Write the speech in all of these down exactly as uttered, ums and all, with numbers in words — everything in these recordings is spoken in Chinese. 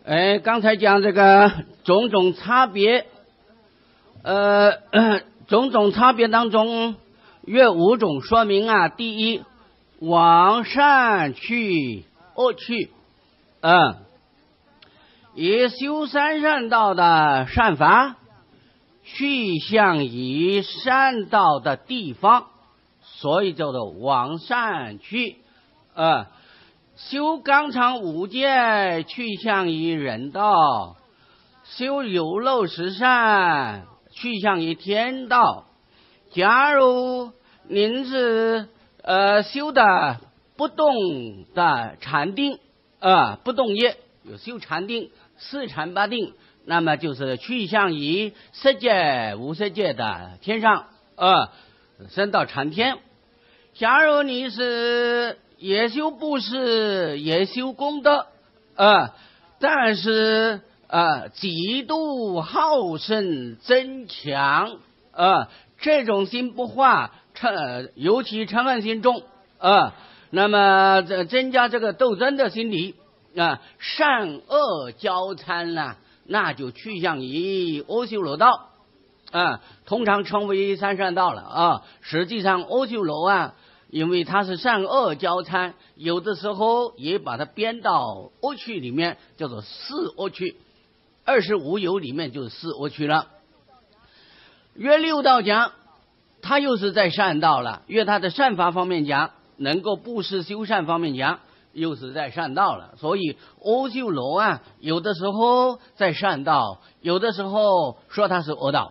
哎，刚才讲这个种种差别，呃，呃种种差别当中，约五种说明啊。第一，往善去恶去，嗯，以修三善道的善法，去向以善道的地方，所以叫做往善去，呃。修纲常五戒，去向于人道；修有漏十善，去向于天道。假如您是呃修的不动的禅定，呃不动业，有修禅定、四禅八定，那么就是去向于色界、无色界的天上，呃升到禅天。假如你是也修布施，也修功德，呃，但是呃，极度好胜增强，呃，这种心不化，嗔，尤其嗔恨心重，呃，那么这增加这个斗争的心理，啊、呃，善恶交参呢、啊，那就趋向于阿修罗道，啊、呃，通常称为三善道了啊。实际上阿修罗啊，因为它是善恶交参，有的时候也把它编到恶趣里面，叫做四恶趣。二十五有里面就是四恶趣了。约六道讲，它又是在善道了。约它的善法方面讲，能够布施修善方面讲，又是在善道了。所以阿修罗啊，有的时候在善道，有的时候说它是恶道。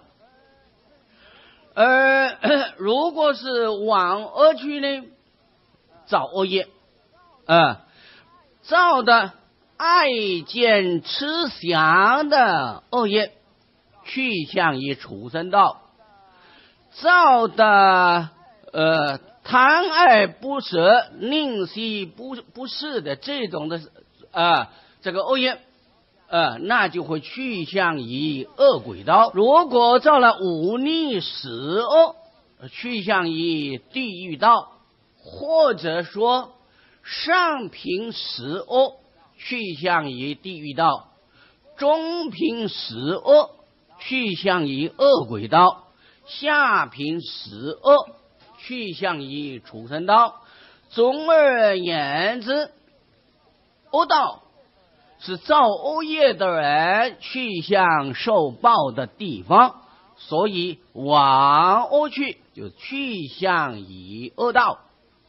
而如果是往恶趣呢，造恶业，呃，造的爱见痴想的恶业，去向于畜生道；造的呃贪爱不舍、吝惜不不是的这种的啊、呃、这个恶业。呃，那就会去向于恶鬼道。如果造了忤逆十恶，去向于地狱道，或者说上品十恶，去向于地狱道；中品十恶，去向于恶鬼道；下品十恶，去向于畜生道。总而言之，恶道是造恶业的人去向受报的地方，所以往恶去就去向于恶道。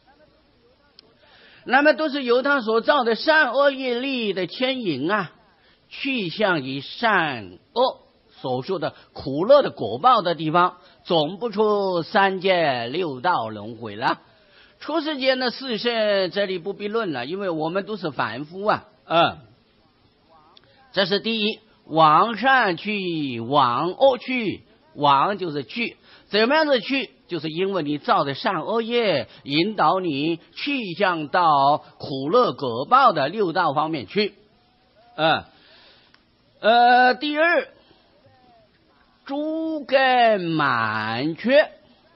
那么都是由他所造的善恶业力的牵引啊，去向于善恶所说的苦乐的果报的地方，总不出三界六道轮回了。出世间的四圣这里不必论了，因为我们都是凡夫啊，嗯。这是第一，往善去，往恶去。往就是去，怎么样的去？就是因为你造的善恶业，引导你去向到苦乐果报的六道方面去。呃，呃，第二，诸根满缺。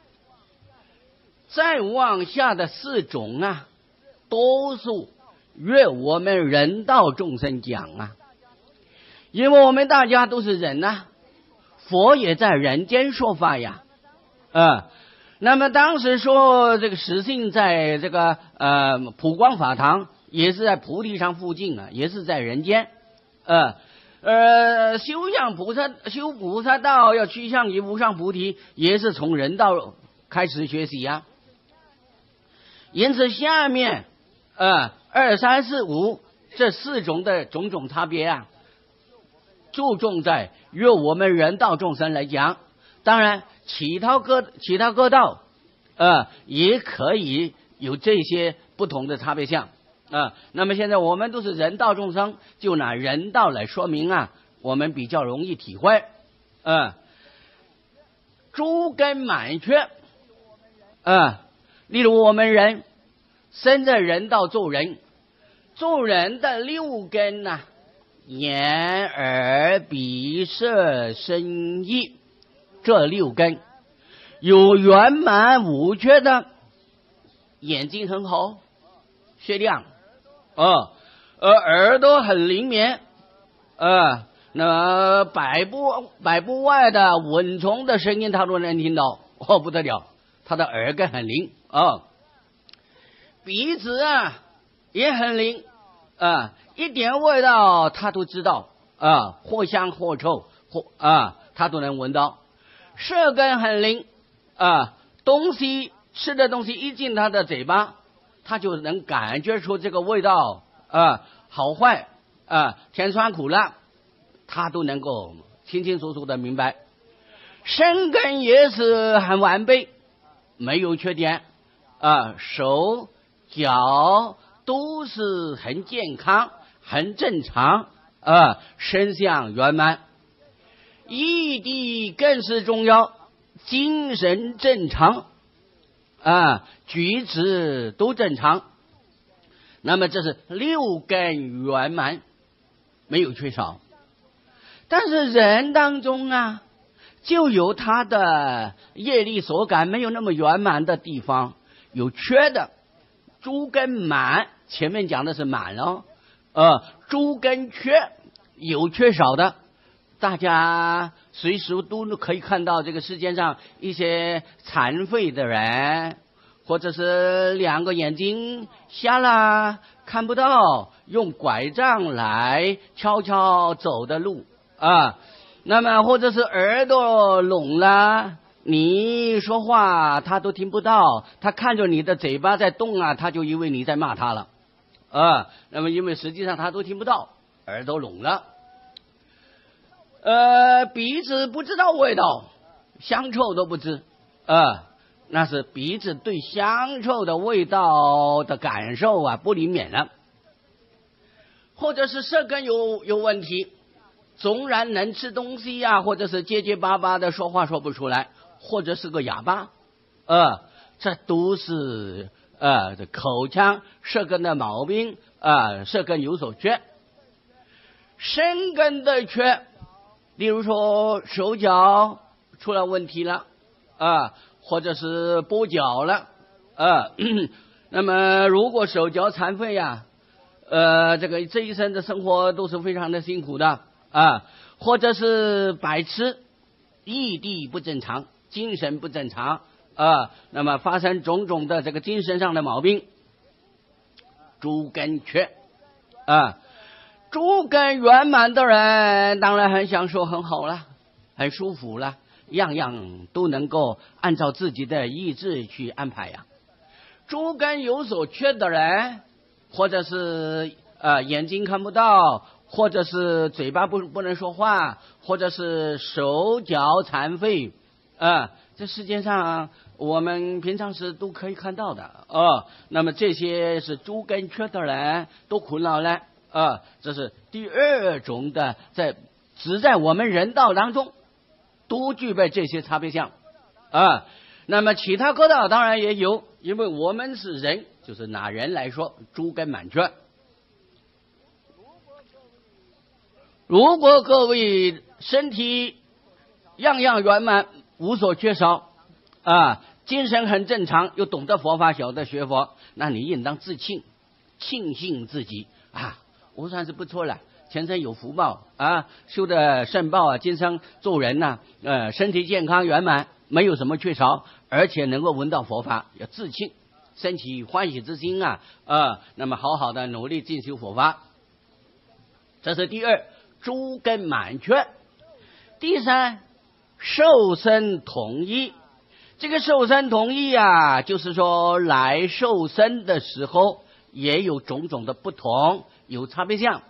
再往下的四种啊，多数约我们人道众生讲啊。因为我们大家都是人啊，佛也在人间说法呀，呃，那么当时说这个实性在这个呃普光法堂，也是在菩提上附近啊，也是在人间，呃呃，修向菩萨修菩萨道要趋向于无上菩提，也是从人道开始学习呀。因此下面呃二三四五这四种的种种差别啊，注重在约我们人道众生来讲，当然其他各其他各道呃也可以有这些不同的差别项啊、呃。那么现在我们都是人道众生，就拿人道来说明啊，我们比较容易体会。呃诸根满缺，呃例如我们人生在人道做人，做人的六根呐、啊，眼耳鼻舌身意，这六根有圆满无缺的，眼睛很好雪亮，哦，而耳朵很灵敏， 呃，那百步百步外的蚊虫的声音他都能听到，哦不得了，他的耳根很灵啊。鼻子啊也很灵啊，一点味道他都知道啊，或香或臭或啊他都能闻到。舌根很灵啊，东西吃的东西一进他的嘴巴，他就能感觉出这个味道啊好坏啊甜酸苦辣，他都能够清清楚楚的明白。身根也是很完备，没有缺点啊，手脚都是很健康很正常啊，身相圆满。义地更是重要，精神正常啊，举止都正常。那么这是六根圆满，没有缺少。但是人当中啊，就有他的业力所感没有那么圆满的地方，有缺的。诸根满，前面讲的是满哦，呃，诸根缺，有缺少的。大家随时都可以看到这个世界上一些残废的人，或者是两个眼睛瞎了看不到，用拐杖来悄悄走的路啊，那么或者是耳朵聋了，你说话他都听不到，他看着你的嘴巴在动啊，他就以为你在骂他了啊，那么因为实际上他都听不到，耳朵聋了。呃，鼻子不知道味道，香臭都不知，呃，那是鼻子对香臭的味道的感受啊不灵敏了，或者是舌根有有问题，纵然能吃东西呀、啊，或者是结结巴巴的说话说不出来，或者是个哑巴，呃，这都是呃口腔舌根的毛病啊、呃，舌根有所缺，身根的缺。例如说手脚出了问题了啊，或者是跛脚了啊，那么如果手脚残废呀、啊，呃，这个这一生的生活都是非常的辛苦的啊，或者是白痴，意地不正常，精神不正常啊，那么发生种种的这个精神上的毛病，诸根缺啊。诸根圆满的人当然很享受很好了，很舒服了，样样都能够按照自己的意志去安排呀。诸根有所缺的人，或者是呃眼睛看不到，或者是嘴巴不不能说话，或者是手脚残废啊、呃，这世界上我们平常时都可以看到的哦。那么这些是诸根缺的人都苦恼了。啊，这是第二种的，在只在我们人道当中都具备这些差别相啊。那么其他各道当然也有，因为我们是人，就是拿人来说，诸根满缺。如果各位身体样样圆满，无所缺少啊，精神很正常，又懂得佛法，晓得学佛，那你应当自庆，庆幸自己啊。我算是不错了，前生有福报啊，修的圣报啊，今生做人呐、啊，呃，身体健康圆满，没有什么缺少，而且能够闻到佛法，要自庆，升起欢喜之心啊，呃，那么好好的努力进修佛法，这是第二，诸根满缺。第三，受身统一。这个受身统一啊，就是说来受身的时候也有种种的不同。有差别相。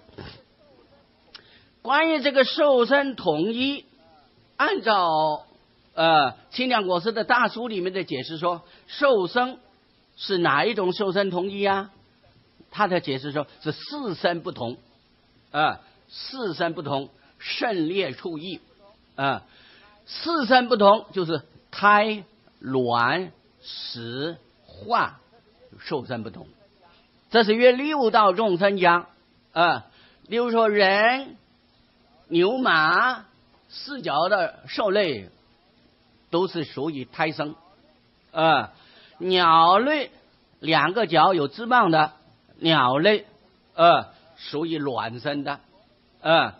关于这个受身统一，按照呃清凉果师的大书里面的解释说，受身是哪一种受身统一啊？他的解释说是四身不同啊、呃，四身不同，胜劣处异啊、呃，四身不同就是胎、卵、死、化，受身不同。这是约六道众生讲啊，例如说人、牛、马四脚的兽类都是属于胎生啊，鸟类两个脚有翅膀的鸟类呃属于卵生的啊，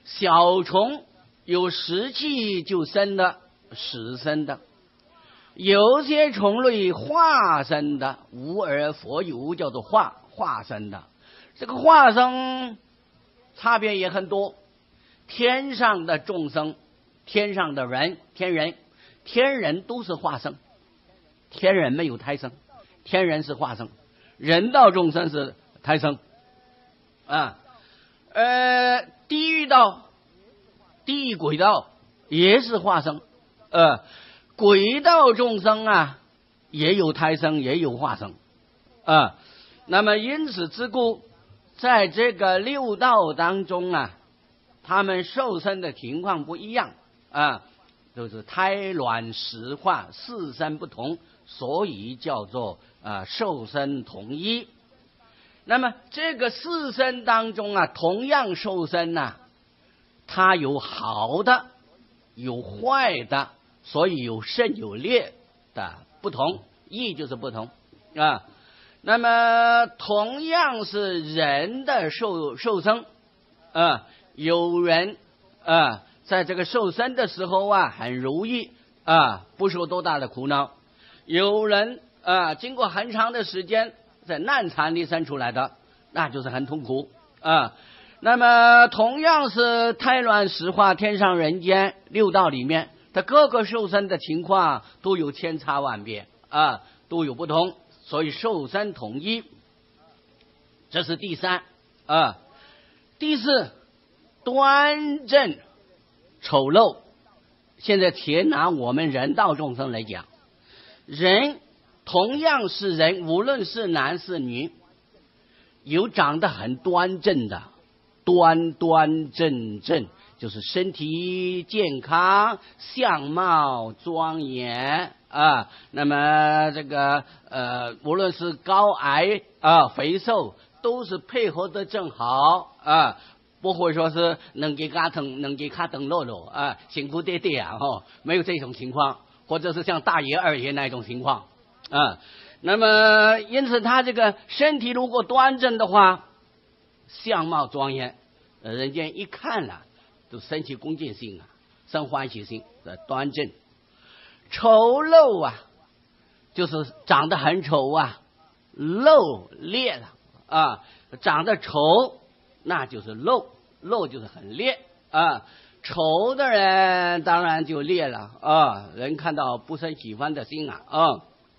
小虫有食气就生的，死生的；有些虫类化生的，无而佛有，叫做化化生的。这个化生差别也很多，天上的众生，天上的人，天人，天人都是化生，天人没有胎生，天人是化生，人道众生是胎生啊。呃，地狱道、地狱鬼道也是化生，呃，鬼道众生啊，也有胎生，也有化生啊。那么因此之故，在这个六道当中啊，他们受生的情况不一样啊，就是胎卵石化四生不同，所以叫做啊受生同一。那么这个四生当中啊，同样受生啊，它有好的，有坏的，所以有胜有劣的不同，异就是不同啊。那么同样是人的受受生啊，有人啊在这个受生的时候啊很如意啊，不受多大的苦恼；有人啊经过很长的时间在难产里生出来的，那就是很痛苦啊。那么同样是胎卵石化天上人间六道里面，它各个受生的情况都有千差万别啊，都有不同，所以受生统一。这是第三啊。第四，端正丑陋。现在且拿我们人道众生来讲，人同样是人，无论是男是女，有长得很端正的，端端正正，就是身体健康，相貌庄严啊。那么这个呃，无论是高矮啊、肥瘦，都是配合的正好啊，不会说是能给卡腾能给卡腾落落啊，辛苦爹爹啊，哦，没有这种情况，或者是像大爷二爷那种情况啊。那么因此他这个身体如果端正的话，相貌庄严，呃，人家一看了都生起恭敬心啊，生欢喜心，呃，端正。丑陋啊，就是长得很丑啊，陋劣了啊，长得丑那就是陋，陋就是很劣啊。丑的人当然就劣了啊，人看到不生喜欢的心啊啊。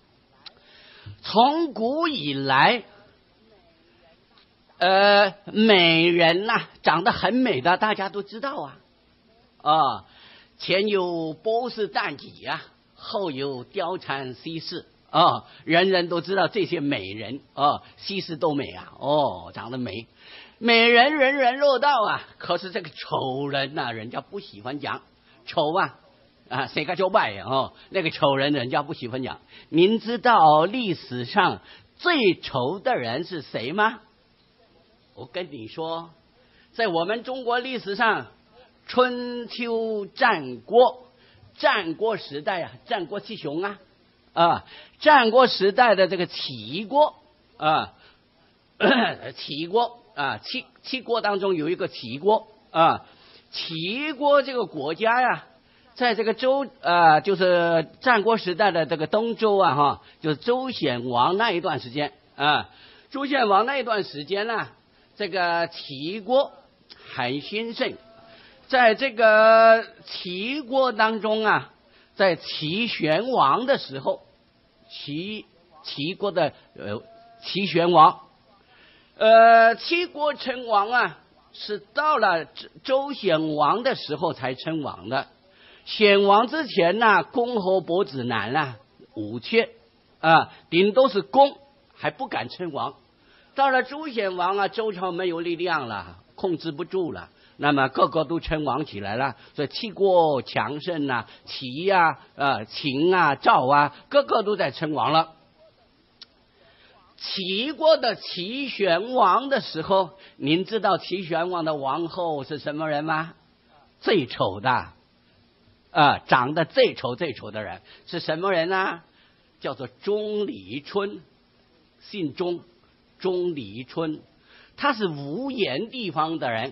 从古以来，呃，美人呐、啊，长得很美的，大家都知道啊，啊，前有波斯旦己啊，后有貂蝉西施啊，人人都知道这些美人啊，西施都美啊，哦，长得美，美人人人若道啊，可是这个丑人呐、啊，人家不喜欢讲丑啊。啊，谁个就拜呀？哦，那个丑人人家不喜欢讲。您知道历史上最丑的人是谁吗？我跟你说，在我们中国历史上，春秋战国，战国时代啊，战国七雄啊，啊，战国时代的这个齐国啊，齐国啊，七七国当中有一个齐国啊，齐国这个国家呀。在这个周呃，就是战国时代的这个东周啊，哈，就是周显王那一段时间啊，周显王那一段时间呢，这个齐国很兴盛，在这个齐国当中啊，在齐宣王的时候，齐齐国的呃齐宣王，呃，齐国称王啊，是到了周显王的时候才称王的。显王之前呢，公侯伯子男啊，武缺啊，顶多是公，还不敢称王。到了周显王啊，周朝没有力量了，控制不住了，那么个个都称王起来了，所以齐国强盛啊，齐啊、呃秦啊、赵啊，个个都在称王了。齐国的齐宣王的时候，您知道齐宣王的王后是什么人吗？最丑的。啊，长得最丑最丑的人是什么人呢？叫做钟离春，姓钟，钟离春，他是无盐地方的人。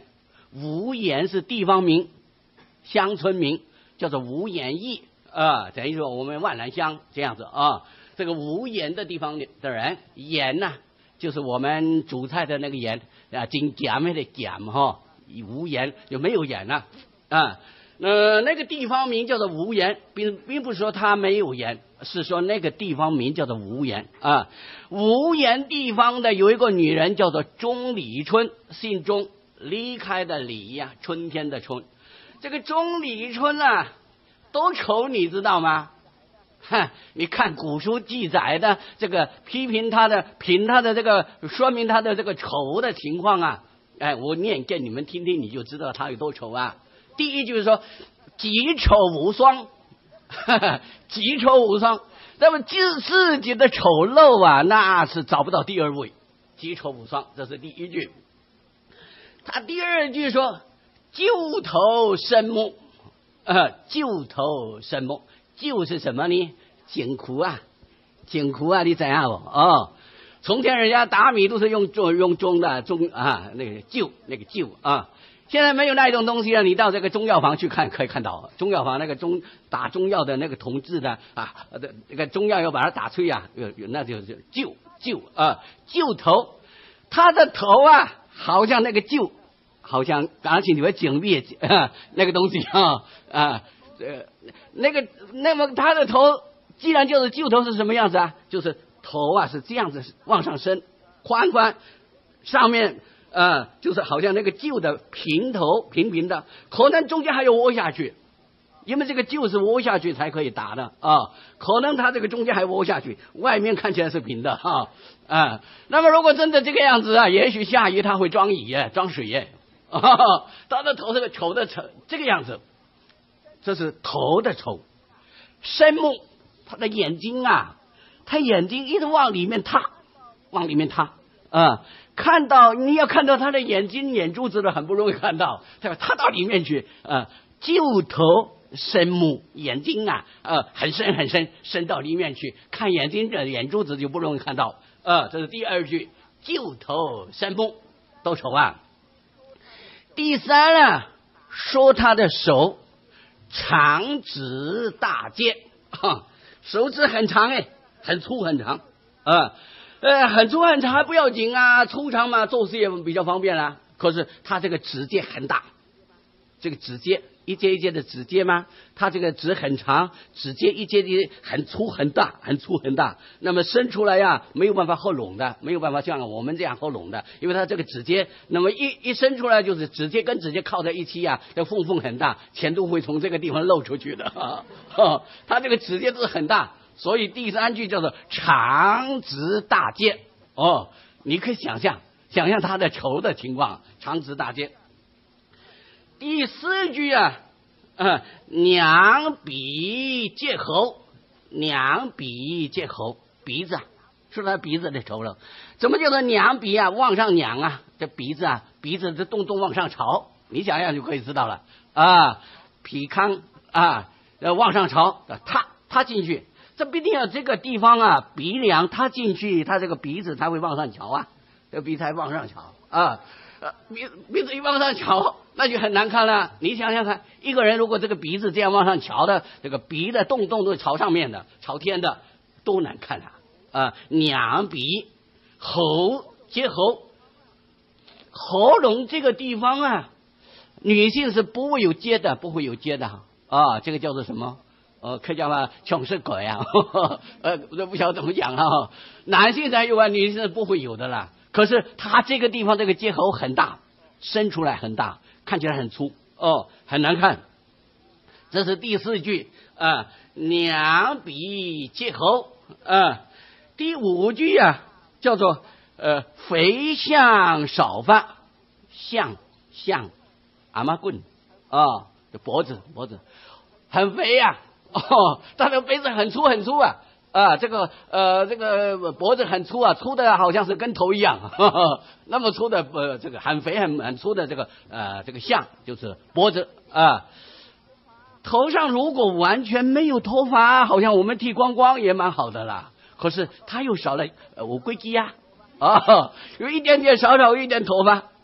无言是地方名，乡村名，叫做无言驿啊、呃，等于说我们万兰乡这样子啊。这个无盐的地方的人，盐呐、啊，就是我们煮菜的那个盐啊，金碱的碱哈，无盐就没有盐了啊。呃，那个地方名叫做无盐，并并不是说它没有盐，是说那个地方名叫做无盐啊。无盐地方的有一个女人叫做钟李春，姓钟，离开的离呀、啊，春天的春。这个钟李春啊，多丑，你知道吗？哈，你看古书记载的这个批评他的、评他的这个说明他的这个丑的情况啊，哎，我念给你们听听，你就知道他有多丑啊。第一就是说，极丑无双，哈哈，极丑无双。那么自自己的丑陋啊，那是找不到第二位，极丑无双，这是第一句。他第二句说，旧头深目，呃，旧头深目。旧是什么呢？井苦啊，井苦啊，你怎样哦？哦，从前人家打米都是用中用中的中啊，那个旧那个旧啊。现在没有那种东西了，你到这个中药房去看，可以看到中药房那个中打中药的那个同志的啊，那个中药要把它打碎啊，那就是旧旧啊，旧头，他的头啊，好像那个旧，好像而且你会井壁啊那个东西啊啊。呃，那个，那么他的头既然就是旧头是什么样子啊？就是头啊是这样子往上升，宽宽，上面呃就是好像那个旧的平头平平的，可能中间还有窝下去，因为这个旧是窝下去才可以打的啊，可能它这个中间还窝下去，外面看起来是平的哈啊, 啊。那么如果真的这个样子啊，也许下雨它会装雨装水耶，啊，他的头这个丑的丑这个样子。这是头的丑，深目，他的眼睛啊，他眼睛一直往里面塌，往里面塌啊！看到你要看到他的眼睛眼珠子的很不容易看到，他要塌到里面去啊！旧头深目，眼睛啊，呃，很深很深，深到里面去，看眼睛的眼珠子就不容易看到啊！这是第二句，旧头深目，都丑啊！第三呢，说他的手。长指大节，哈，手指很长哎，很粗很长，啊，呃，很粗很长还不要紧啊，粗长嘛，做事也比较方便啦。可是他这个指节很大，这个指节一节一节的指节吗？他这个指很长，指节一节一节很粗很大，很粗很大。那么伸出来呀，没有办法合拢的，没有办法像我们这样合拢的，因为它这个指节，那么一一伸出来就是指节跟指节靠在一起呀，这缝缝很大，钱都会从这个地方漏出去的。哈、哦，它这个指节是很大，所以第三句叫做长指大节。哦，你可以想象想象他的仇的情况，长指大节。第四句啊，呃，两鼻借喉，两鼻借喉，鼻子啊，是他鼻子的仇了。怎么叫做两鼻啊？往上仰啊，这鼻子啊，鼻子这动动往上朝，你想想就可以知道了啊。脾康啊，呃，往上朝，踏踏进去，这必定要这个地方啊，鼻梁踏进去，他这个鼻子才会往上瞧啊，这个鼻才往上瞧啊。呃，鼻鼻子一往上瞧，那就很难看了。你想想看，一个人如果这个鼻子这样往上瞧的，这个鼻的洞洞都是朝上面的，朝天的，多难看啊！啊，两鼻喉结喉，喉咙这个地方啊，女性是不会有结的，不会有结的啊，这个叫做什么？呃，可以讲嘛，穷是鬼啊，呃，都不晓得怎么讲啊。男性才有啊，女性是不会有的啦。可是他这个地方这个结喉很大，伸出来很大，看起来很粗哦，很难看。这是第四句啊，两鼻结喉啊。第五句啊，叫做呃肥相少发，相相阿妈棍啊，这脖子脖子很肥呀、啊，哦，他的鼻子很粗很粗啊。啊，这个呃，这个脖子很粗啊，粗的好像是跟头一样，呵呵那么粗的呃，这个很肥很很粗的这个呃，这个像就是脖子啊。头上如果完全没有头发，好像我们剃光光也蛮好的啦。可是他又少了呃五龟肌呀，啊，有一点点少少一点头发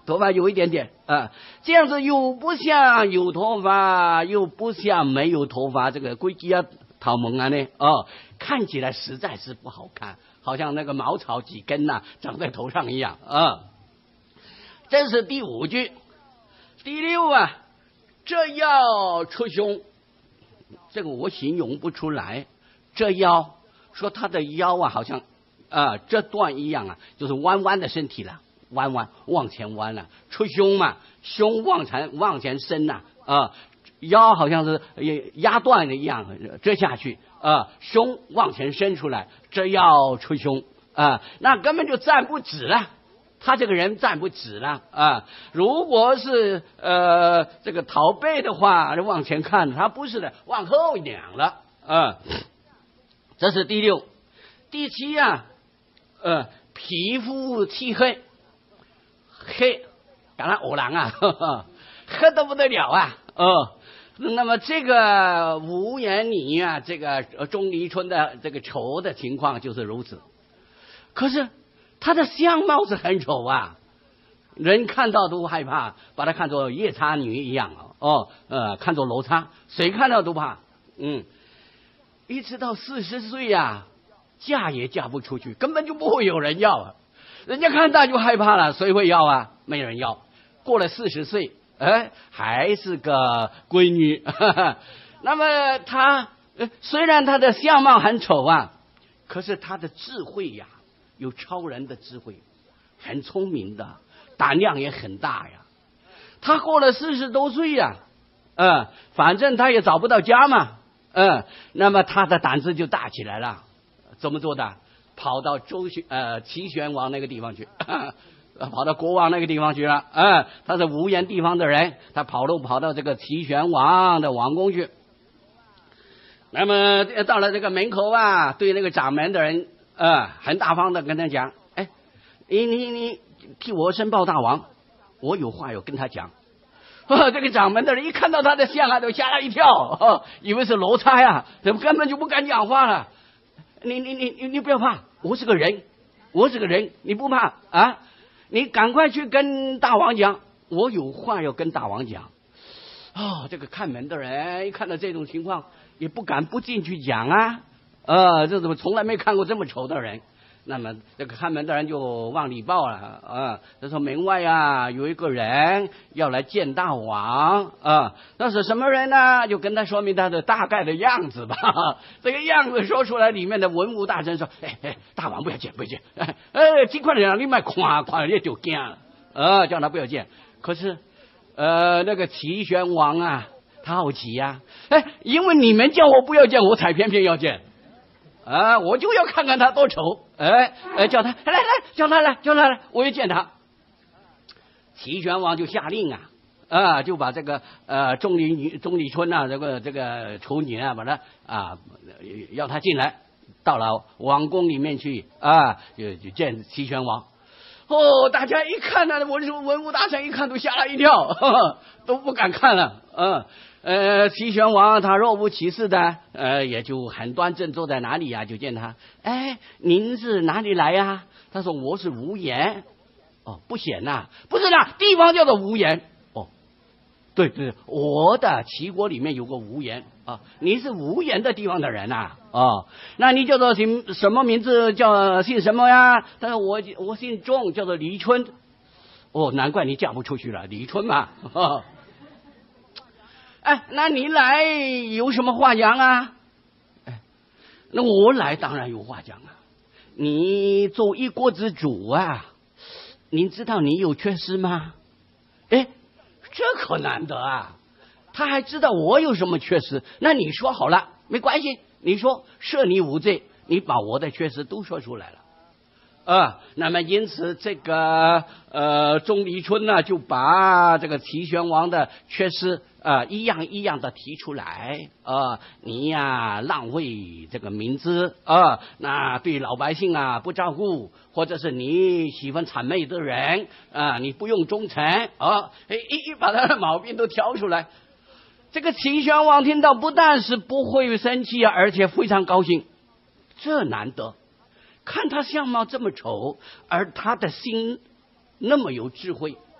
头发有一点点啊，这样子又不像有头发，又不像没有头发，这个规矩啊，讨萌啊呢，哦，看起来实在是不好看，好像那个茅草几根呐、啊、长在头上一样啊。这是第五句。第六啊，这腰出胸，这个我形容不出来。这腰说他的腰啊，好像啊这段一样啊，就是弯弯的身体了，弯弯往前弯了，出胸嘛，胸往前往前伸呐 啊, 啊，腰好像是压断的一样，这下去啊，胸往前伸出来，这腰出胸啊，那根本就站不直了。他这个人站不直了啊！如果是呃这个驼背的话，往前看，他不是的，往后仰了啊。这是第六。第七啊，呃，皮肤漆黑，黑，赶上欧郎啊，呵呵，黑得不得了啊！哦，那么这个无言女啊，这个钟离春的这个丑的情况就是如此。可是他的相貌是很丑啊，人看到都害怕，把他看作夜叉女一样哦，呃，看作罗刹，谁看到都怕。嗯，一直到四十岁呀、啊，嫁也嫁不出去，根本就不会有人要啊。人家看到就害怕了，谁会要啊？没人要。过了四十岁，哎，还是个闺女。呵呵，那么他虽然他的相貌很丑啊，可是他的智慧呀、啊。有超人的智慧，很聪明的，胆量也很大呀。他过了四十多岁呀，嗯，反正他也找不到家嘛，嗯，那么他的胆子就大起来了。怎么做的？跑到周旋呃齐宣王那个地方去，跑到国王那个地方去了。嗯，他是无言地方的人，他跑路跑到这个齐宣王的王宫去。那么到了这个门口啊，对那个掌门的人。呃，很大方的跟他讲，哎，你你你替我申报大王，我有话要跟他讲。哦，这个掌门的人一看到他的像啊，都吓了一跳，哦，以为是罗刹呀，怎么根本就不敢讲话了？你你你你你不要怕，我是个人，我是个人，你不怕啊？你赶快去跟大王讲，我有话要跟大王讲。哦，这个看门的人一看到这种情况，也不敢不进去讲啊。呃，这怎么从来没看过这么丑的人？那么这个看门的人就往里报了啊，他说门外啊有一个人要来见大王啊，那是什么人呢？就跟他说明他的大概的样子吧。这个样子说出来，里面的文武大臣说：“哎哎，大王不要见，不要见！哎哎，这块人你买夸夸也就惊了，呃，叫他不要见。可是呃，那个齐宣王啊，他好奇呀、啊，哎，因为你们叫我不要见，我才偏偏要见。”啊，我就要看看他多丑，哎哎，叫他来来，叫他来，叫他来，我要见他。齐宣王就下令啊，啊，就把这个呃钟离女、钟离春啊，这个这个丑女啊，把他啊要他进来，到了王宫里面去啊，就就见齐宣王。哦，大家一看呢，文文武大臣一看都吓了一跳，呵呵，都不敢看了，嗯。呃，齐宣王他若无其事的，呃，也就很端正坐在哪里呀、啊？就见他，哎，您是哪里来呀、啊？他说我是无言，哦，不显呐、啊，不是啦，地方叫做无言，哦，对对，我的齐国里面有个无言啊，你是无言的地方的人呐、啊，哦，那你叫做姓什么名字？叫姓什么呀？他说我我姓钟，叫做李春，哦，难怪你嫁不出去了，李春嘛，哦。哎，那你来有什么话讲啊？哎，那我来当然有话讲啊。你做一国之主啊，您知道你有缺失吗？哎，这可难得啊！他还知道我有什么缺失。那你说好了，没关系，你说赦你无罪，你把我的缺失都说出来了。啊，那么因此这个呃钟离春呢，就把这个齐宣王的缺失啊、呃、一样一样的提出来啊、呃，你呀浪费这个民资啊，那对老百姓啊不照顾，或者是你喜欢谄媚的人啊，你不用忠诚啊，一一把他的毛病都挑出来。这个齐宣王听到不但是不会生气啊，而且非常高兴，这难得。看他相貌这么丑，而他的心那么有智慧，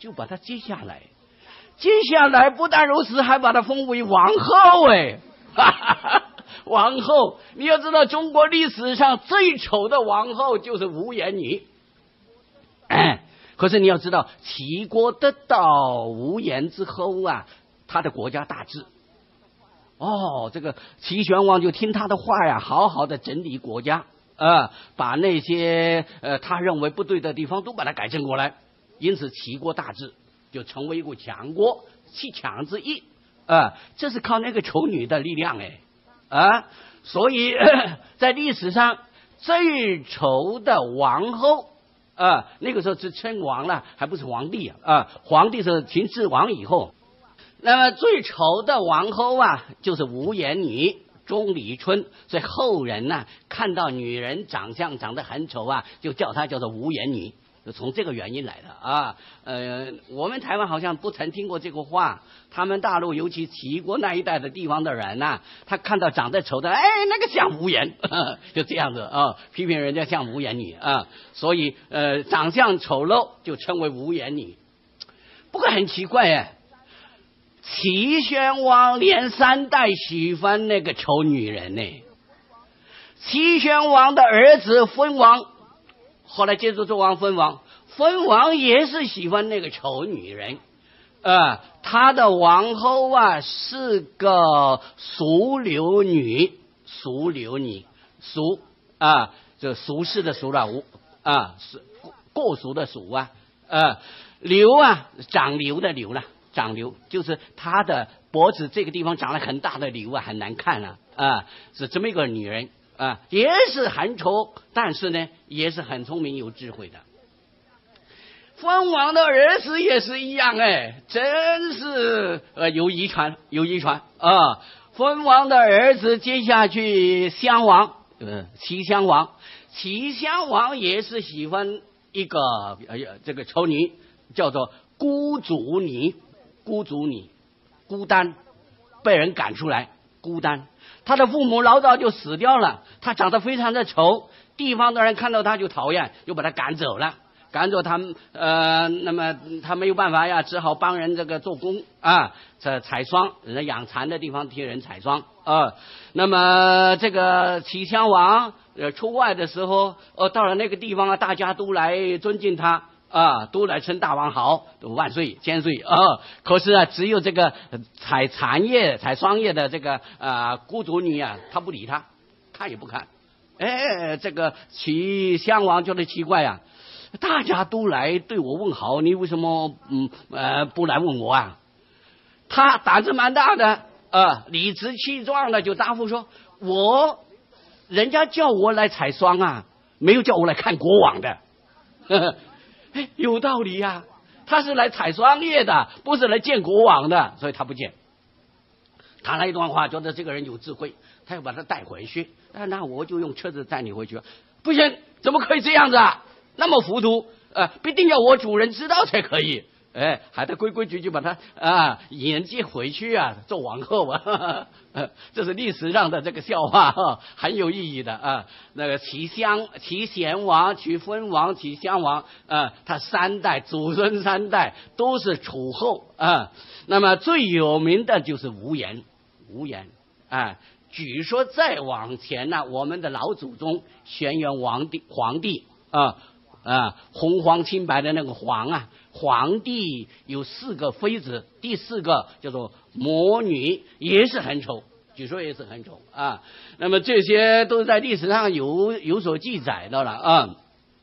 就把他接下来，接下来不但如此，还把他封为王后哎，哈哈哈，王后，你要知道中国历史上最丑的王后就是无颜女，哎，可是你要知道齐国得到无颜之后啊，他的国家大治。哦，这个齐宣王就听他的话呀，好好的整理国家，呃，把那些呃他认为不对的地方都把它改正过来，因此齐国大治，就成为一个强国，七强之一，呃，这是靠那个丑女的力量哎，啊，所以在历史上最丑的王后，呃，那个时候是称王了，还不是皇帝啊，呃，皇帝是秦始皇以后。那么最丑的王后啊，就是无颜女钟离春，所以后人呢、啊、看到女人长相长得很丑啊，就叫她叫做无颜女，就从这个原因来的啊。呃，我们台湾好像不曾听过这个话，他们大陆尤其齐国那一带的地方的人呐、啊，他看到长得丑的，哎，那个像无颜，就这样子啊，批评人家像无颜女啊，所以呃，长相丑陋就称为无颜女。不过很奇怪哎。齐宣王连三代喜欢那个丑女人呢。齐宣王的儿子分王，后来接着做王分王，分王也是喜欢那个丑女人。呃，他的王后啊是个俗流女，俗流女，俗啊，这俗世的俗了，啊，是过俗的俗啊，呃，流啊，长瘤的瘤了。长瘤就是他的脖子这个地方长了很大的瘤啊，很难看啊，啊，是这么一个女人啊，也是很丑，但是呢，也是很聪明有智慧的。分王的儿子也是一样哎，真是呃有遗传，有遗传啊。分王的儿子接下去襄王，呃，齐襄王，齐襄王也是喜欢一个呃这个丑女，叫做孤竹女。孤竹女，孤单，被人赶出来，孤单。他的父母老早就死掉了，他长得非常的丑，地方的人看到他就讨厌，就把他赶走了。赶走他们，呃，那么他没有办法呀，只好帮人这个做工啊，这采霜，人家养蚕的地方替人采霜啊。那么这个齐襄王呃出外的时候，呃，到了那个地方啊，大家都来尊敬他。啊，都来称大王好，万岁千岁啊！可是啊，只有这个采蚕叶、采霜叶的这个啊孤独女啊，她不理他，看也不看。哎，这个齐襄王觉得奇怪啊，大家都来对我问好，你为什么嗯呃不来问我啊？他胆子蛮大的，呃，理直气壮的就答复说：“我人家叫我来采霜啊，没有叫我来看国王的。呵呵”哎，有道理呀、啊，他是来采霜叶的，不是来见国王的，所以他不见。谈了一段话，觉得这个人有智慧，他要把他带回去。啊，那我就用车子载你回去。不行，怎么可以这样子啊？那么糊涂，呃，必定要我主人知道才可以。哎，还得规规矩矩把他啊引接回去啊，做王后啊，呵呵呃，这是历史上的这个笑话哈，很有意义的啊。那个齐襄、齐贤王、齐分王、齐襄王啊，他三代祖孙三代都是楚后啊。那么最有名的就是无颜，无颜啊。据说再往前呢，我们的老祖宗轩辕皇帝皇帝啊啊，红黄青白的那个黄啊。皇帝有四个妃子，第四个叫做魔女，也是很丑，据说也是很丑啊。那么这些都在历史上有有所记载的了啊。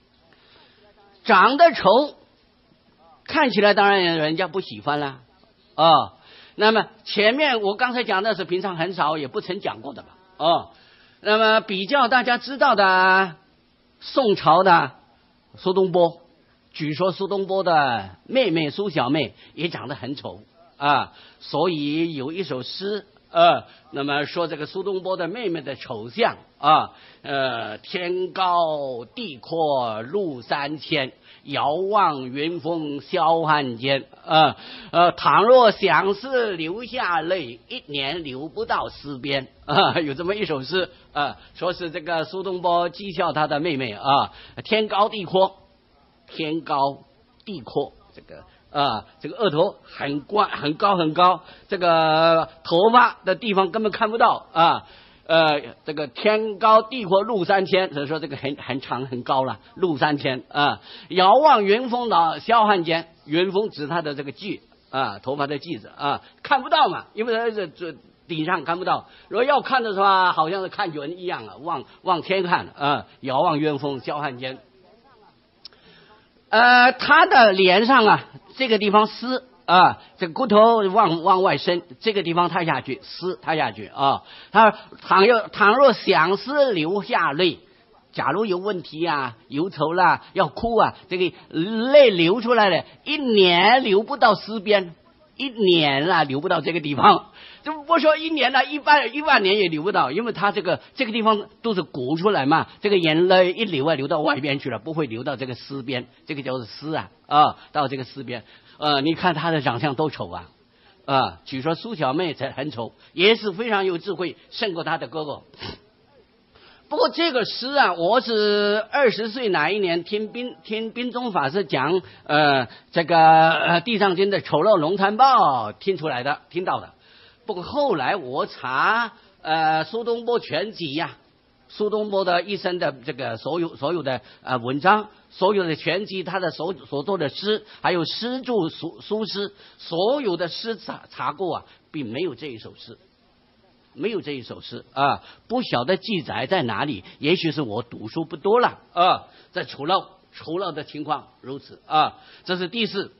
长得丑，看起来当然人家不喜欢了啊。那么前面我刚才讲的是平常很少也不曾讲过的吧啊。那么比较大家知道的，宋朝的苏东坡。据说苏东坡的妹妹苏小妹也长得很丑啊，所以有一首诗，呃，那么说这个苏东坡的妹妹的丑相啊，呃，天高地阔路三千，遥望云峰霄汉间，啊，呃，倘若想是流下泪，一年流不到丝边啊，有这么一首诗啊，说是这个苏东坡讥笑他的妹妹啊，天高地阔。天高地阔，这个啊，这个额头很宽很高很高，这个头发的地方根本看不到啊。呃，这个天高地阔路三千，所以说这个很很长很高了，路三千啊。遥望云峰的霄汉间，云峰指他的这个髻啊，头发的髻子啊，看不到嘛，因为他这这顶上看不到。如果要看的时候啊，好像是看云一样啊，望望天看啊，遥望云峰霄汉间。呃，他的脸上啊，这个地方丝。啊，这个骨头往往外伸，这个地方塌下去，丝塌下去啊。他倘若倘若想思流下泪，假如有问题啊，忧愁啦，要哭啊，这个泪流出来了，一年流不到丝边，一年啊流不到这个地方。就不说一年了，一万一万年也流不到，因为他这个这个地方都是鼓出来嘛，这个眼泪一流啊，流到外边去了，不会流到这个丝边，这个叫做丝啊啊，到这个丝边。呃，你看他的长相都丑啊，啊，据说苏小妹才很丑，也是非常有智慧，胜过他的哥哥。不过这个诗啊，我是二十岁哪一年听宾听宾宗法师讲，呃，这个呃地藏经的丑陋龙潭报听出来的，听到的。不过后来我查呃苏东坡全集呀、啊。苏东坡的一生的这个所有所有的呃文章，所有的全集，他的所所做的诗，还有诗注苏苏诗，所有的诗查查过啊，并没有这一首诗，没有这一首诗啊，不晓得记载在哪里，也许是我读书不多了啊。这丑陋丑陋的情况如此啊，这是第四，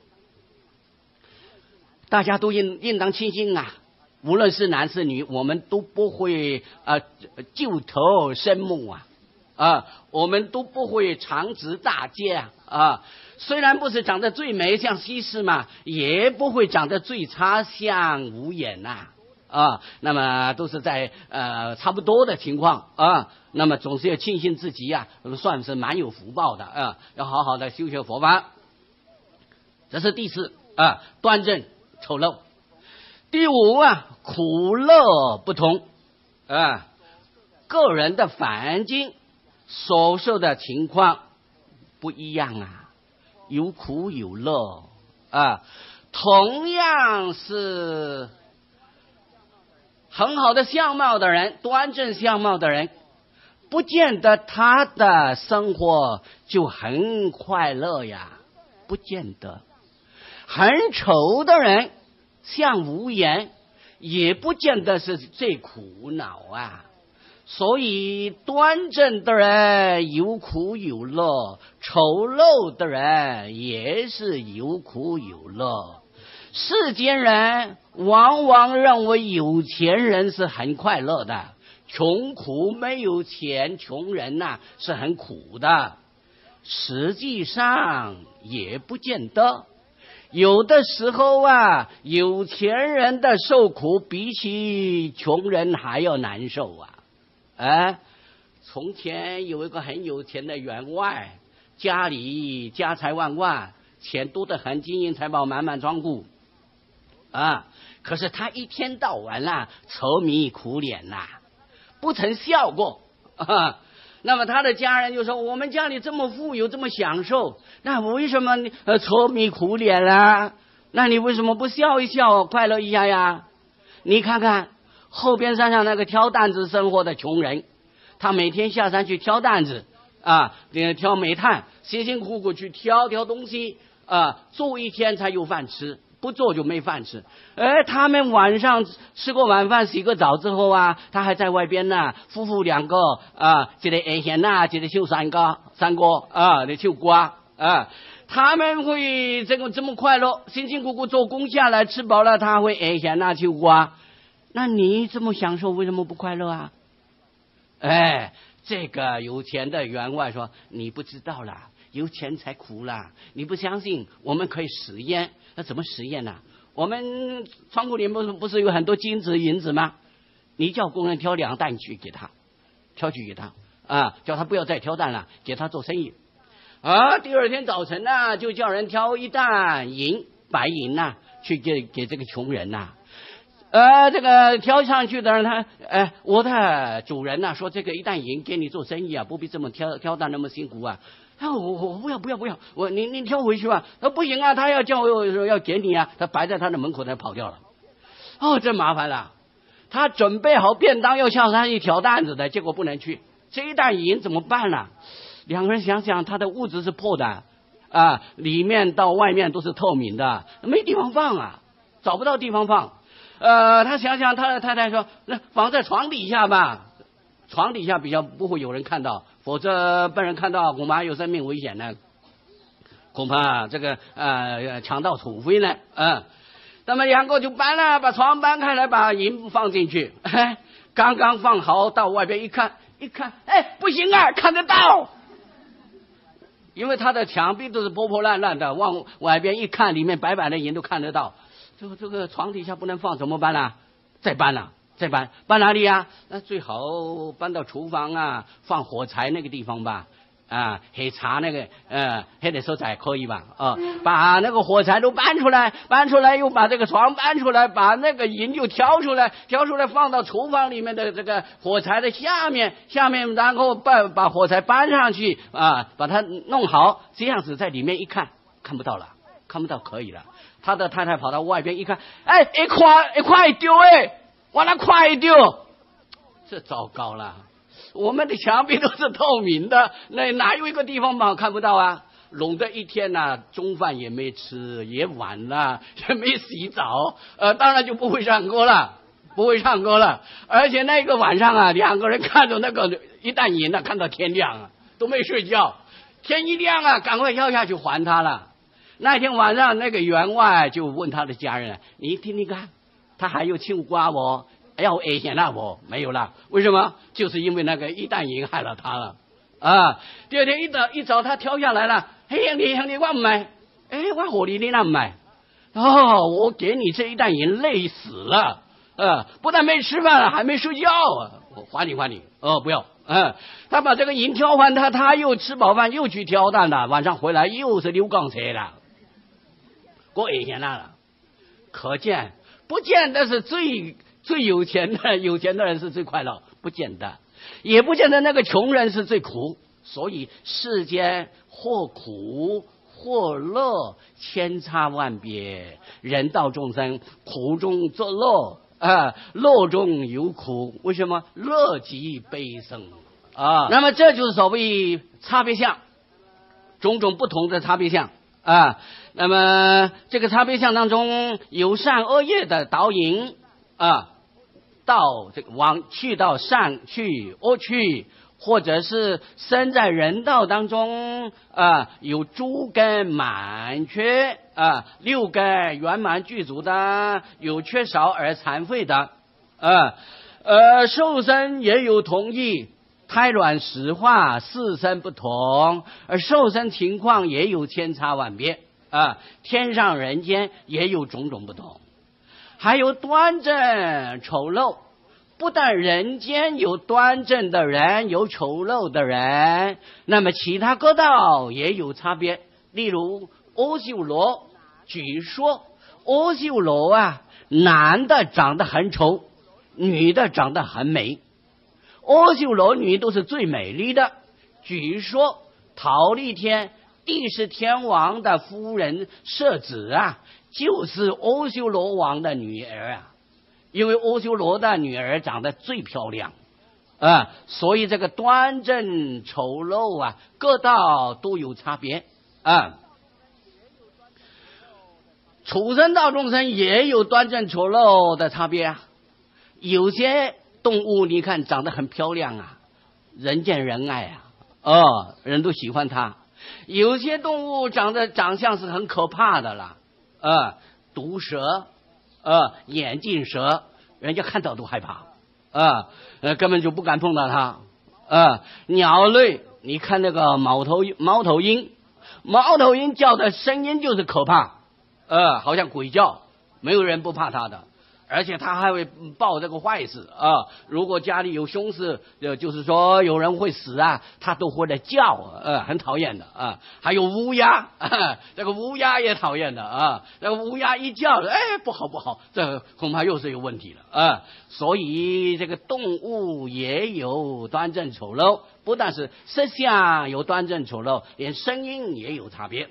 大家都应应当庆幸啊。无论是男是女，我们都不会啊旧头生木啊啊，我们都不会长直大街啊啊。虽然不是长得最美像西施嘛，也不会长得最差像无眼呐 啊, 啊。那么都是在呃差不多的情况啊。那么总是要庆幸自己呀、啊，算是蛮有福报的啊，要好好的修学佛法。这是第四啊，端正丑陋。第五啊，苦乐不同啊，个人的环境所受的情况不一样啊，有苦有乐啊。同样是很好的相貌的人，端正相貌的人，不见得他的生活就很快乐呀，不见得。很丑的人像无言，也不见得是最苦恼啊。所以端正的人有苦有乐，丑陋的人也是有苦有乐。世间人往往认为有钱人是很快乐的，穷苦没有钱，穷人呐、啊、是很苦的。实际上也不见得。有的时候啊，有钱人的受苦比起穷人还要难受啊！哎，从前有一个很有钱的员外，家里家财万贯，钱多得很，金银财宝满满仓库啊。可是他一天到晚啦、啊，愁眉苦脸呐、啊，不曾笑过啊。那么他的家人就说：“我们家里这么富有，这么享受，那为什么你呃愁眉苦脸啦？那你为什么不笑一笑，快乐一下呀？你看看后边山上那个挑担子生活的穷人，他每天下山去挑担子啊，挑煤炭，辛辛苦苦去挑挑东西啊，做一天才有饭吃。”不做就没饭吃。哎，他们晚上吃过晚饭洗个澡之后啊，他还在外边呢，夫妇两个啊，这个爱闲呐，这个秀三哥三哥啊，你秀瓜啊，他们会这个这么快乐，辛辛苦苦做工下来吃饱了，他会爱闲呐秀瓜。那你这么享受，为什么不快乐啊？哎，这个有钱的员外说：“你不知道啦。”有钱才苦啦！你不相信？我们可以实验。那怎么实验呢、啊？我们仓库里不是不是有很多金子银子吗？你叫工人挑两担去给他，挑去给他啊，叫他不要再挑担了，给他做生意。啊，第二天早晨呢、啊，就叫人挑一担银白银呐、啊，去给给这个穷人呐、啊。呃，这个挑上去的人他，呃，我的主人呐、啊、说这个一担银给你做生意啊，不必这么挑挑担那么辛苦啊。 啊，我我不要不要不要，我你你挑回去吧。他说不行啊，他要叫我说要给你啊，他摆在他的门口，他跑掉了。哦，真麻烦了。他准备好便当要向上去挑担子的，结果不能去。这一担银怎么办呢？两个人想想，他的屋子是破的啊，里面到外面都是透明的，没地方放啊，找不到地方放。呃，他想想，他的太太说：“那放在床底下吧，床底下比较不会有人看到，否则被人看到，恐怕有生命危险呢，恐怕这个呃强盗处分呢。”嗯。那么两个就搬了，把床搬开来，把银放进去。哎，刚刚放好，到外边一看，一看，哎，不行啊，看得到，因为他的墙壁都是破破烂烂的，往外边一看，里面白白的银都看得到。这个这个床底下不能放，怎么办呢？再搬了，再搬，搬哪里啊？那最好搬到厨房啊，放火柴那个地方吧。啊，黑茶那个，呃，黑的时候才可以吧？啊，把那个火柴都搬出来，搬出来又把这个床搬出来，把那个银就挑出来，挑出来放到厨房里面的这个火柴的下面，下面然后把把火柴搬上去啊，把它弄好，这样子在里面一看，看不到了，看不到可以了。他的太太跑到外边一看，哎，一块一块丢哎，往那块丢，这糟糕了。我们的墙壁都是透明的，那哪有一个地方嘛看不到啊？弄得一天呐、啊，中饭也没吃，也晚了，也没洗澡，呃，当然就不会唱歌了，不会唱歌了。而且那个晚上啊，两个人看着那个一担银啊，看到天亮啊，都没睡觉。天一亮啊，赶快要下去还他了。那天晚上，那个员外就问他的家人：“你听听看，他还有青瓜不？要危险了不？没有了。为什么？就是因为那个一担银害了他了啊！第二天一早一早，他跳下来了。嘿，兄弟兄弟，我唔买，哎，我和你你那唔买。哦，我给你这一担银，累死了。呃，不但没吃饭了，还没睡觉啊！我还你还你。哦，不要。嗯，他把这个银挑完，他他又吃饱饭，又去挑担了。晚上回来又是溜钢车了，过危险了。可见，不见得是最。最有钱的有钱的人是最快乐，不见得，也不见得那个穷人是最苦。所以世间或苦或乐，千差万别。人道众生，苦中作乐啊，乐中有苦。为什么？乐极悲生啊。那么这就是所谓差别相，种种不同的差别相啊。那么这个差别相当中，有善恶业的导引啊。到这个往去到善去恶去，或者是生在人道当中啊，有诸根满缺啊，六根圆满具足的，有缺少而残废的啊，呃，受生也有同义，胎卵石化四生不同，而受生情况也有千差万别啊，天上人间也有种种不同。还有端正丑陋，不但人间有端正的人，有丑陋的人，那么其他各道也有差别。例如阿修罗，据说阿修罗啊，男的长得很丑，女的长得很美。阿修罗女都是最美丽的。据说忉利天地释天王的夫人舍子啊，就是阿修罗王的女儿啊，因为阿修罗的女儿长得最漂亮啊，所以这个端正丑陋啊，各道都有差别啊。畜生道众生也有端正丑陋的差别啊。有些动物你看长得很漂亮啊，人见人爱啊，哦，人都喜欢它。有些动物长得长相是很可怕的啦，呃，毒蛇，呃，眼镜蛇，人家看到都害怕，啊，呃，根本就不敢碰到它。啊，鸟类，你看那个猫头猫头鹰，猫头鹰叫的声音就是可怕，呃，好像鬼叫，没有人不怕它的。 而且他还会报这个坏事啊！如果家里有凶事，呃，就是说有人会死啊，他都会来叫，呃，很讨厌的啊。还有乌鸦，啊、这个乌鸦也讨厌的啊。这个乌鸦一叫，哎，不好不好，这恐怕又是有问题了啊。所以这个动物也有端正丑陋，不但是色相有端正丑陋，连声音也有差别。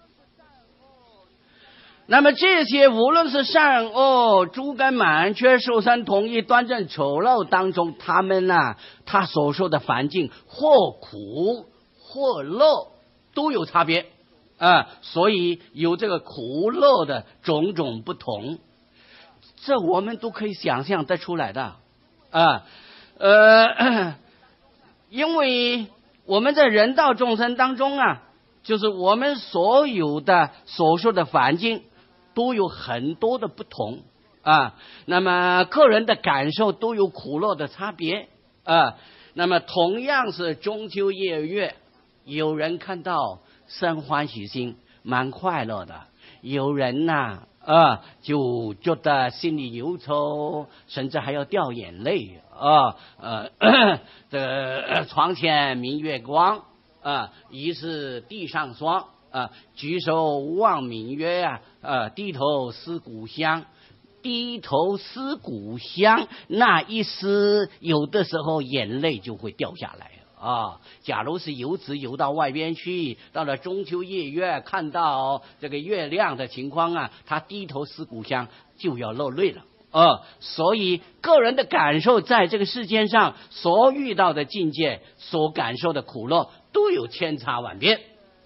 那么这些无论是善恶、诸根满缺、受身同一、端正丑陋当中，他们呢、啊，他所受的环境或苦或乐都有差别啊，所以有这个苦乐的种种不同，这我们都可以想象得出来的啊。呃，因为我们在人道众生当中啊，就是我们所有的所受的环境都有很多的不同啊，那么个人的感受都有苦乐的差别啊。那么同样是中秋夜月，有人看到生欢喜心，蛮快乐的；有人呐啊，就觉得心里忧愁，甚至还要掉眼泪啊。呃，这个床前明月光啊，疑是地上霜。啊，举手望明月啊，呃，低头思故乡，低头思故乡，那一丝有的时候眼泪就会掉下来啊。假如是游子游到外边去，到了中秋夜月，看到这个月亮的情况啊，他低头思故乡就要落泪了啊。所以个人的感受在这个世间上所遇到的境界，所感受的苦乐都有千差万别。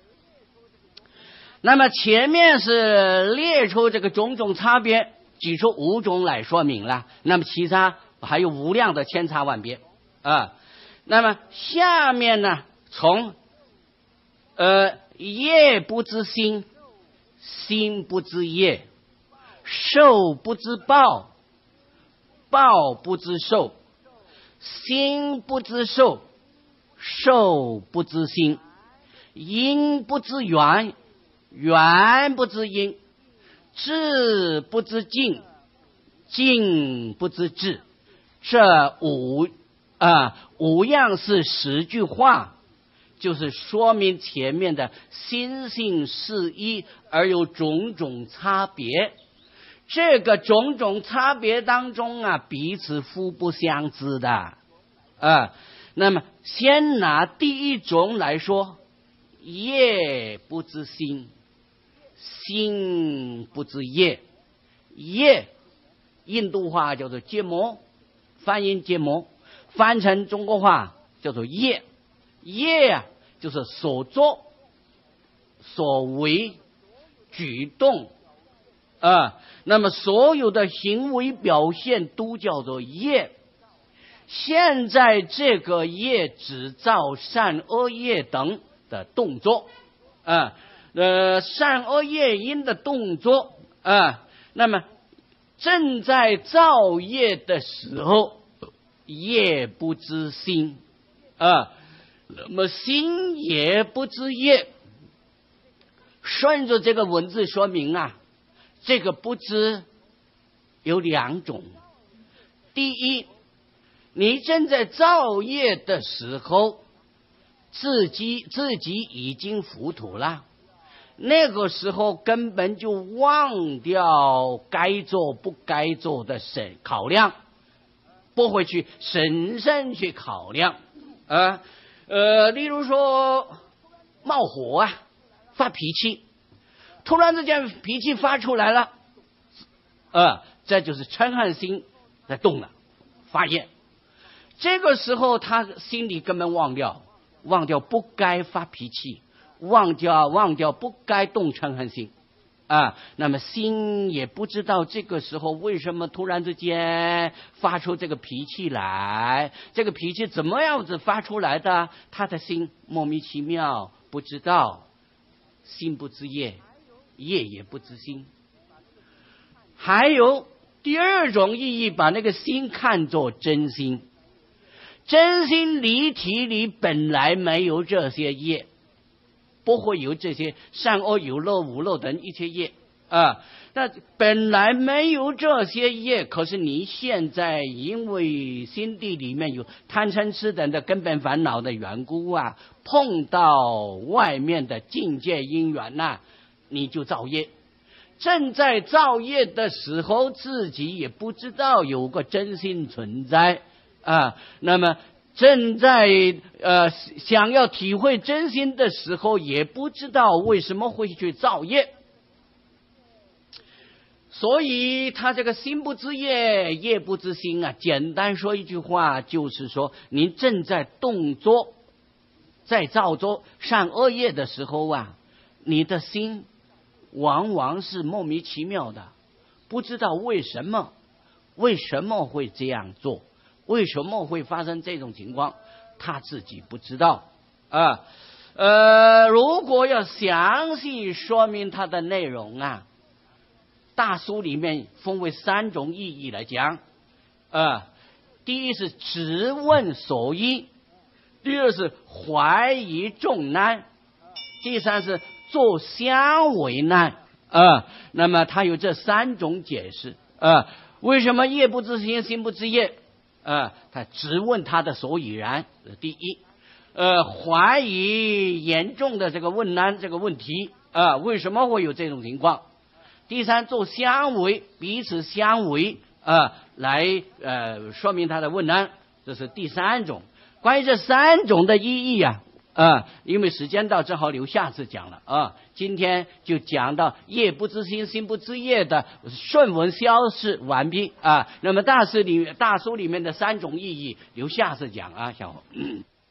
那么前面是列出这个种种差别，举出五种来说明了，那么其他还有无量的千差万别啊。那么下面呢，从呃业不知心，心不知业，受不知报，报不知受，心不知受，受不知心，因不知缘，缘不知因，智不知境，境不知智，这五啊五样是十句话，就是说明前面的心性是一而有种种差别。这个种种差别当中啊，彼此互不相知的啊。那么先拿第一种来说，业不知心，心不知业。业印度话叫做结魔，翻译结魔，翻成中国话叫做业。业啊，就是所作所为举动啊，那么所有的行为表现都叫做业。现在这个业只造善恶业等的动作啊，呃，善恶业因的动作啊，那么正在造业的时候，业不知心啊，那么心也不知业。顺着这个文字说明啊，这个不知有两种。第一，你正在造业的时候，自己自己已经糊涂了，那个时候根本就忘掉该做不该做的审考量，不会去审慎去考量啊。呃，例如说冒火啊，发脾气，突然之间脾气发出来了，呃，这就是嗔恨心在动了，发业。这个时候他心里根本忘掉，忘掉不该发脾气，忘掉忘掉不该动嗔恨心啊。那么心也不知道这个时候为什么突然之间发出这个脾气来，这个脾气怎么样子发出来的，他的心莫名其妙不知道。心不知业，业也不知心。还有第二种意义，把那个心看作真心。真心离体里本来没有这些业，不会有这些善恶有乐无乐等一切业啊。 那本来没有这些业，可是你现在因为心地里面有贪嗔痴等的根本烦恼的缘故啊，碰到外面的境界因缘呐、啊，你就造业。正在造业的时候，自己也不知道有个真心存在啊。那么正在呃想要体会真心的时候，也不知道为什么会去造业。所以他这个心不知业，业不知心啊。简单说一句话，就是说您正在动作，在造作善恶业的时候啊，你的心往往是莫名其妙的，不知道为什么，为什么会这样做，为什么会发生这种情况，他自己不知道啊。呃，如果要详细说明它的内容啊，大书里面分为三种意义来讲，呃，第一是质问所依，第二是怀疑重难，第三是做相为难啊、呃。那么它有这三种解释啊、呃。为什么业不知心，心不知业？啊、呃，他质问他的所以然，第一，呃，怀疑严重的这个问难这个问题啊、呃，为什么会有这种情况？第三，做相为，彼此相为啊、呃，来呃说明他的问难，这是第三种。关于这三种的意义啊，啊、呃，因为时间到，只好留下次讲了啊。今天就讲到业不知心，心不知业的顺文消释完毕啊。那么大师里大书里面的三种意义，留下次讲啊，小伙。